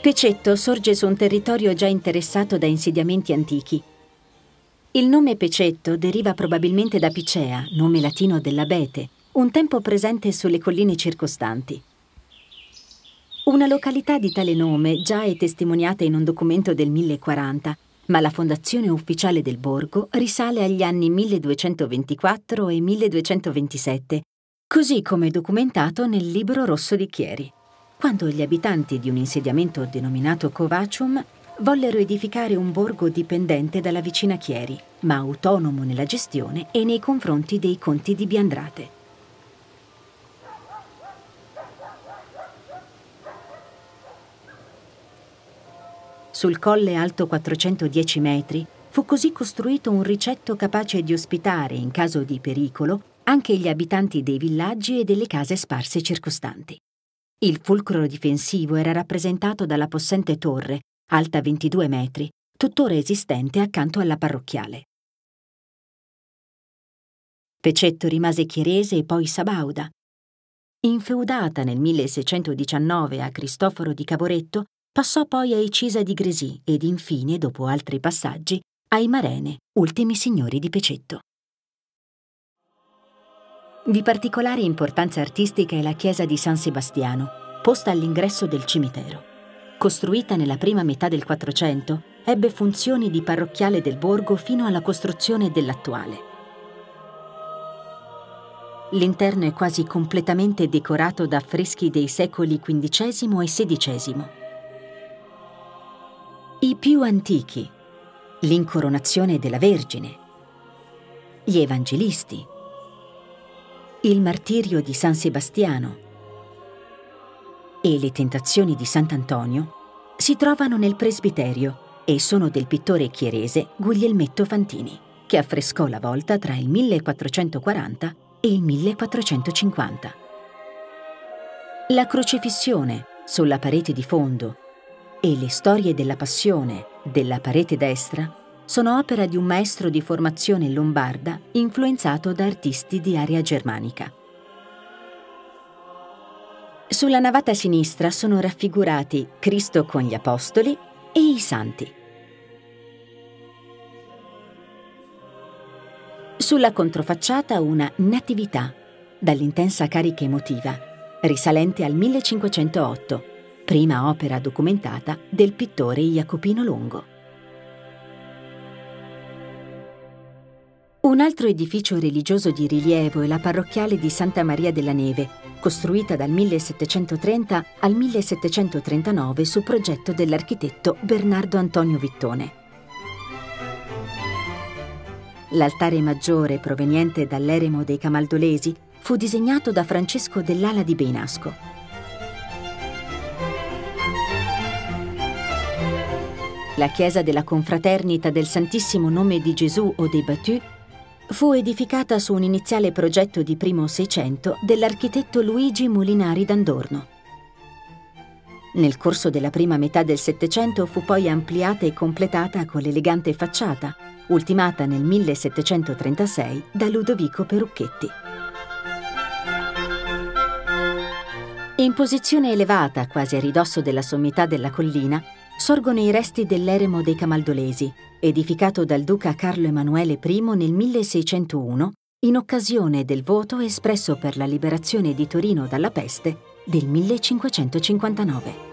Pecetto sorge su un territorio già interessato da insediamenti antichi. Il nome Pecetto deriva probabilmente da Picea, nome latino dell'abete, un tempo presente sulle colline circostanti. Una località di tale nome già è testimoniata in un documento del 1040, ma la fondazione ufficiale del borgo risale agli anni 1224 e 1227, così come documentato nel Libro Rosso di Chieri, quando gli abitanti di un insediamento denominato Covacium vollero edificare un borgo dipendente dalla vicina Chieri, ma autonomo nella gestione e nei confronti dei conti di Biandrate. Sul colle alto 410 metri fu così costruito un ricetto capace di ospitare, in caso di pericolo, anche gli abitanti dei villaggi e delle case sparse circostanti. Il fulcro difensivo era rappresentato dalla possente torre, alta 22 metri, tuttora esistente accanto alla parrocchiale. Pecetto rimase chierese e poi sabauda. Infeudata nel 1619 a Cristoforo di Cavoretto, passò poi ai Cisa di Gresì ed infine, dopo altri passaggi, ai Marene, ultimi signori di Pecetto. Di particolare importanza artistica è la chiesa di San Sebastiano, posta all'ingresso del cimitero. Costruita nella prima metà del 400, ebbe funzioni di parrocchiale del borgo fino alla costruzione dell'attuale. L'interno è quasi completamente decorato da affreschi dei secoli XV e XVI. I più antichi: l'Incoronazione della Vergine, gli Evangelisti, il Martirio di San Sebastiano e le Tentazioni di Sant'Antonio si trovano nel presbiterio e sono del pittore chierese Guglielmetto Fantini, che affrescò la volta tra il 1440 e il 1450. La Crocifissione sulla parete di fondo e le Storie della Passione della parete destra sono opera di un maestro di formazione lombarda influenzato da artisti di area germanica. Sulla navata sinistra sono raffigurati Cristo con gli Apostoli e i Santi. Sulla controfacciata una Natività, dall'intensa carica emotiva, risalente al 1508, prima opera documentata del pittore Jacopino Longo. Un altro edificio religioso di rilievo è la parrocchiale di Santa Maria della Neve, costruita dal 1730 al 1739 su progetto dell'architetto Bernardo Antonio Vittone. L'altare maggiore, proveniente dall'eremo dei Camaldolesi, fu disegnato da Francesco dell'Ala di Beinasco. La chiesa della Confraternita del Santissimo Nome di Gesù o dei Battus fu edificata su un iniziale progetto di primo Seicento dell'architetto Luigi Molinari d'Andorno. Nel corso della prima metà del Settecento fu poi ampliata e completata con l'elegante facciata, ultimata nel 1736 da Ludovico Perucchetti. In posizione elevata, quasi a ridosso della sommità della collina, sorgono i resti dell'eremo dei Camaldolesi, edificato dal duca Carlo Emanuele I nel 1601 in occasione del voto espresso per la liberazione di Torino dalla peste del 1559.